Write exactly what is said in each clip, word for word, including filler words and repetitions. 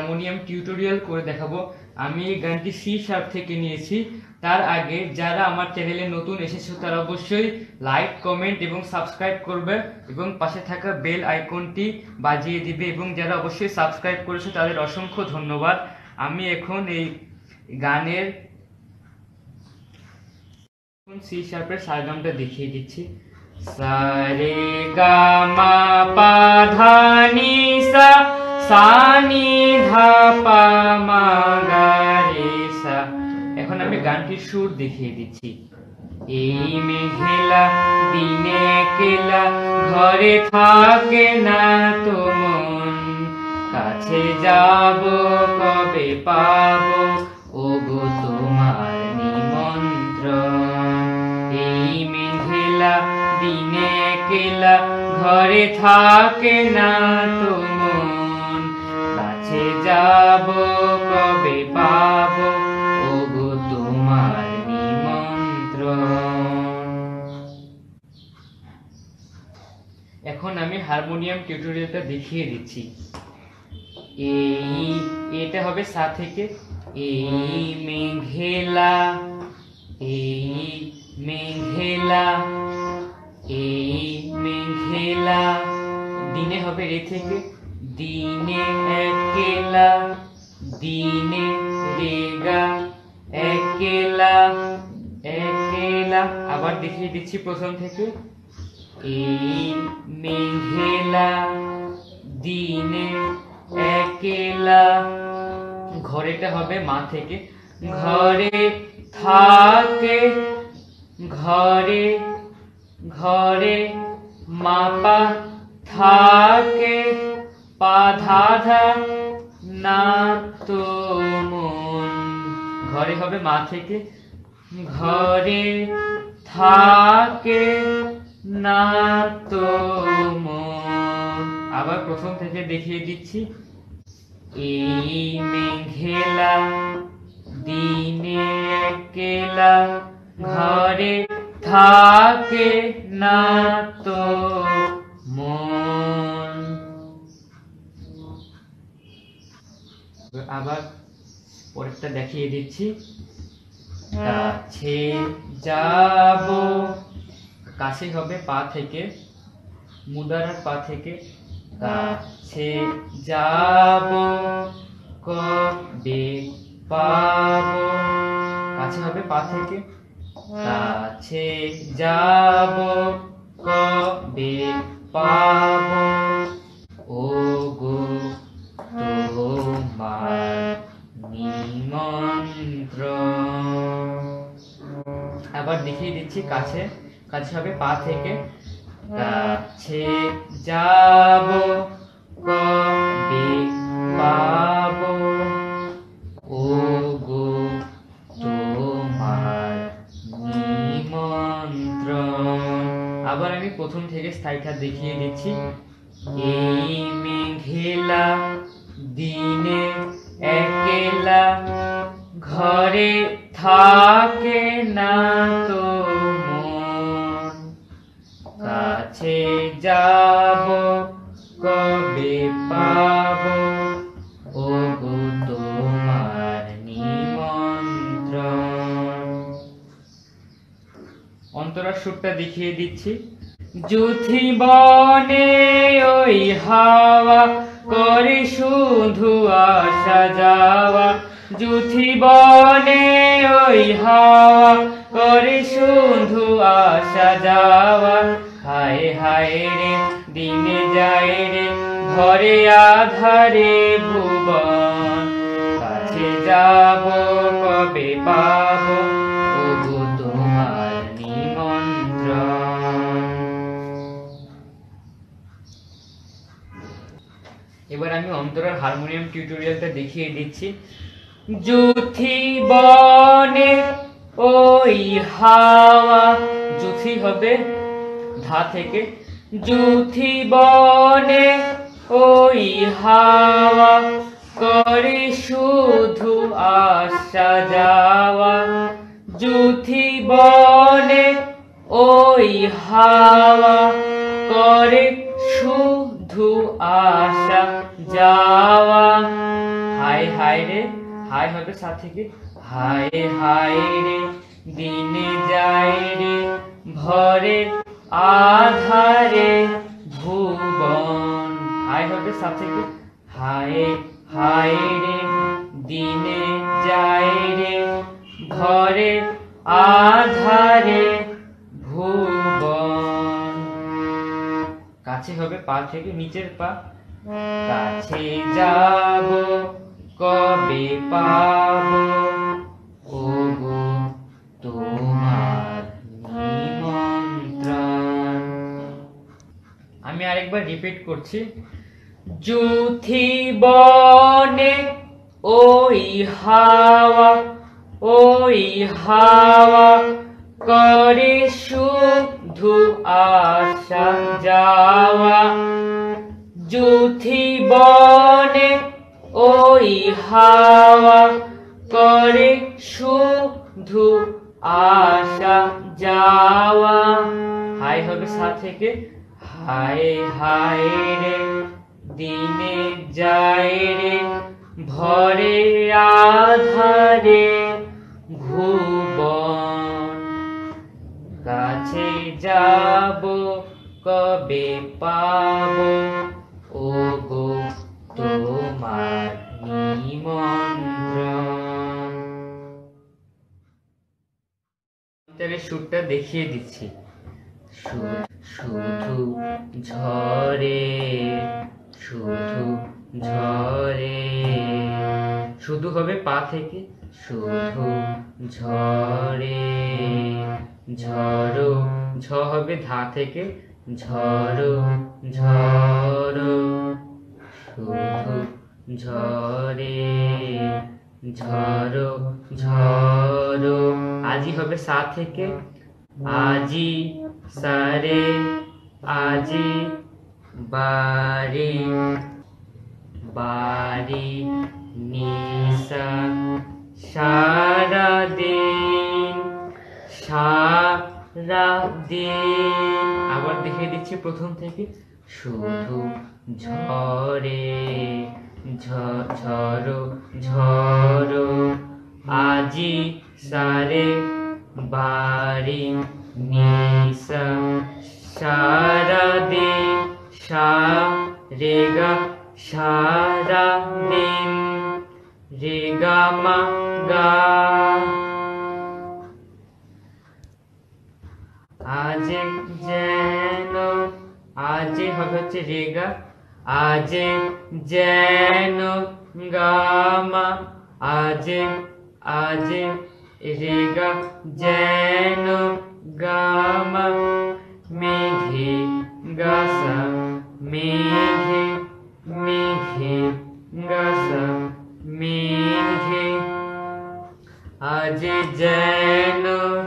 Harmonium tutorial করে দেখাবো। আমি এই গানটি সি শার্প থেকে নিয়েছি। তার আগে যারা আমার চ্যানেলে নতুন এসেছো তারা অবশ্যই লাইক, কমেন্ট এবং সাবস্ক্রাইব করবে এবং পাশে থাকা বেল আইকনটি বাজিয়ে দিবে, এবং যারা অবশ্যই সাবস্ক্রাইব করেছে তাদের অসংখ্য ধন্যবাদ। আমি এখন এই গানের সি শার্পের সারগামটা দেখিয়ে দিচ্ছি। সা রে গা মা পা ধা নি সা, সা নি ধা পা মা গা রে সা। এখন আমি গানটির সুর দেখিয়ে দিচ্ছি। এই মেঘেলা দিনে একলা, ঘরে থাকে না তো মন, কাছে যাব কবে পাবো ওগো তোমার নিমন্ত্রণ। এই মেঘেলা দিনে একলা, ঘরে থাকে না তো মন, কাছে যাব কবে পাবো ওগো তোমার নিমন্ত্রণ। এখন আমি হারমোনিয়াম টিউটোরিয়ালটা দেখিয়ে দিচ্ছি। এই এটা হবে সা থেকে। এই মেঘেলা, এই মেঘেলা, এই মেঘেলা। দিনে হবে রে থেকে। দিনে একলা, দিনে রেগা, একলা একলা। আবার দেখিয়ে দিচ্ছি প্রথম থেকে। এই মেঘেলা দিনে একলা, ঘরেটা হবে মা থেকে। ঘরে থাকে, ঘরে ঘরে মাপা থাকে, পা ধা ধা না তো মন। ঘরে হবে মা থেকে। ঘরে থাকে না তো মন। আবার প্রথম থেকে দেখিয়ে দিচ্ছি। এই মেঘেলা দিনে একলা, ঘরে থাকে না তো মন। আবার পরেরটা দেখিয়ে দিচ্ছি। কাছে যাব, কাছে হবে পা থেকে, মুদারার পা থেকে। কাছে যাব কবে পাবো, কাছে হবে পা থেকে। কাছে যাব কবে পাবো ওগো তোমার নিমন্ত্রণ। আবার দেখিয়ে দিচ্ছি। কাছে, কাছে হবে পা থেকে। কাছে যাব কবে পাবো ওগো তোমার নিমন্ত্রণ। আবার আমি প্রথম থেকে স্থায়ীটা দেখিয়ে দিচ্ছি। এই মেঘেলা দিনে একলা, ঘরে থাকে না তো মন, কাছে যাব কবে পাবো ওগো তোমার নিমন্ত্রণ। অন্তরার সুরটা দেখিয়ে দিচ্ছি। যুথি বনে ওই হাওয়া করে শুধু আসা যাওয়া, যুথি বনে ওই হাওয়া করে শুধু আসা যাওয়া। হায় হায় রে দিনে যায় রে, ঘরে আধারে ভুবন, কাছে যাব কবে পাবো ওগো তোমার নিমন্ত্রণ। এবার আমি অন্তরার হারমোনিয়াম টিউটোরিয়ালটা দেখিয়ে দিচ্ছি। যুথি বনে ওই হাওয়া, যুথি হবে ধা থেকে। যুথি বনে ওই হাওয়া করে শুধু আসা যাওয়া, যুথি বনে ওই হাওয়া করে শুধু আসা যাওয়া। হায় হায় রে, হায় হবে সাথে থেকে হায় হায় রে, দিনে যায় রে ভরে আধারে ভুবন। হায় হবে সাথে থেকে হায় হায় রে, দিনে যায় রে ভরে আধারে ভুবন। কাছে হবে পা থেকে নিচের পা, কাছে যাব কবে পাবো ওগো তোমার নিমন্ত্রণ। আমি আরেকবার রিপিট করছি। যুথি বনে ওই হাওয়া, ওই হাওয়া করে শুধু আসা যাওয়া। যুথি বনে ওই হাওয়া করে শুধু আসা যাওয়া। হায় হবে সা থেকে হায় হায় রে, দিনে যায় রে ভরে আধারে ভুবন। কাছে যাব কবে পাবো ওগো তোমার নিমন্ত্রণ। তাহলে সুরটা দেখিয়ে দিচ্ছি। শুধু ঝরে, শুধু ঝরে, শুধু হবে পা থেকে শুধু ঝরে, ঝড়ো ঝ হবে ধা থেকে ঝড়ো ঝড়ো, শুধু ঝরে ঝড়ো ঝড়ো। আজি হবে সা থেকে আজি সারে, আজি বাড়ি বাড়ি নিশা সারা দিন সারা দিন। আবার দেখিয়ে দিচ্ছি প্রথম থেকে শুধু ঝরে ঝড়ো ঝড়ো, আজি সারে বাড়ি নিশা সারা দিন সারেগা সারা দিন রেগা মা গা। আজ যেন, আজ হবে হচ্ছে রেগা, আজ যেন গামা, আজ আজ রেগা যেন গামা। মেঘে গাসা মেঘে মেঘে গাসা মেঘে, আজ যেন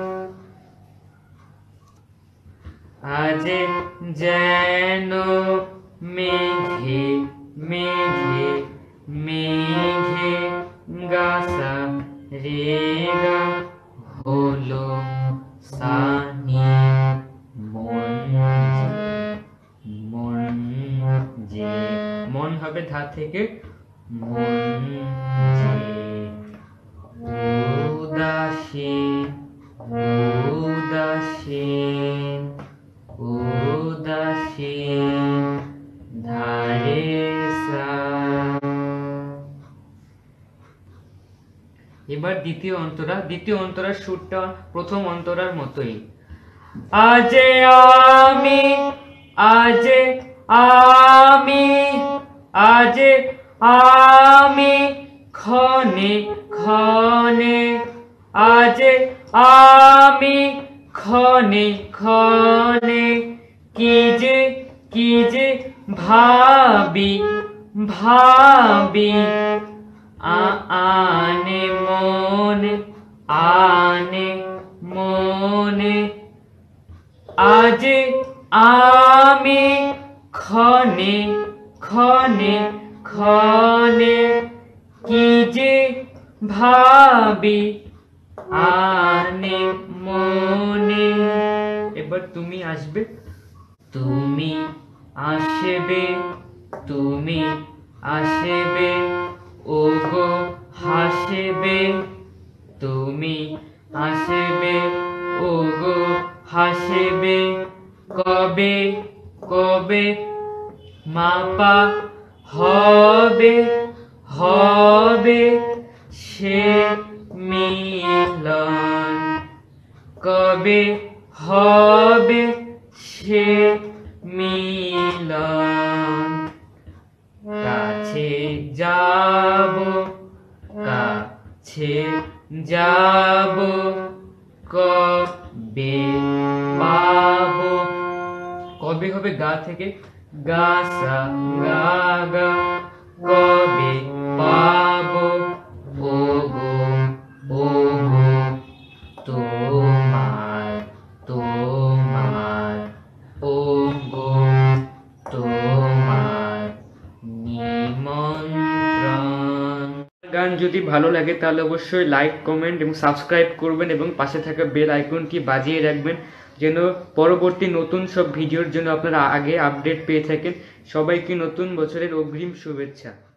আজ যেন মেঘে মেঘে মেঘে গাসা রেগা হলো সানি মন মন যে। মন হবে ধা থেকে মন যে। উদাসী উদাসীন উদাসীন ধারে সা। এবার দ্বিতীয় অন্তরা। দ্বিতীয় অন্তরার সুরটা প্রথম অন্তরার মতোই। আজে আমি আজে আমি আজে আমি ক্ষণে ক্ষণে, আজে আমি ক্ষণে ক্ষণে কি যে কি যে ভাবি ভাবি। আনে মনে আনে মনে, আজ আমি ক্ষণে ক্ষণে ক্ষণে কি যে ভাবি আনে মনে। এবার তুমি আসবে, তুমি আসবে তুমি আসবে ওগো হাসবে তুমি হাসবে, ওগো হাসবে কবে কবে মাপা হবে হবে সে মিলন, কবে হবে সে মিলন। কাছে যাব কাছে যাব কবে পাবো, কবে হবে গা থেকে গা সা গা গা, কবে পাবো ওগো ওগো তোমার তোমার, ওগো তোমার নিমন্ত্রণ। গান যদি ভালো লাগে তাহলে অবশ্যই লাইক কমেন্ট এবং সাবস্ক্রাইব করবেন এবং পাশে থাকা বেল আইকনটি বাজিয়ে রাখবেন যেন পরবর্তী নতুন সব ভিডিওর জন্য আপনারা আগে আপডেট পেয়ে থাকেন। সবাইকে নতুন বছরের অগ্রিম শুভেচ্ছা।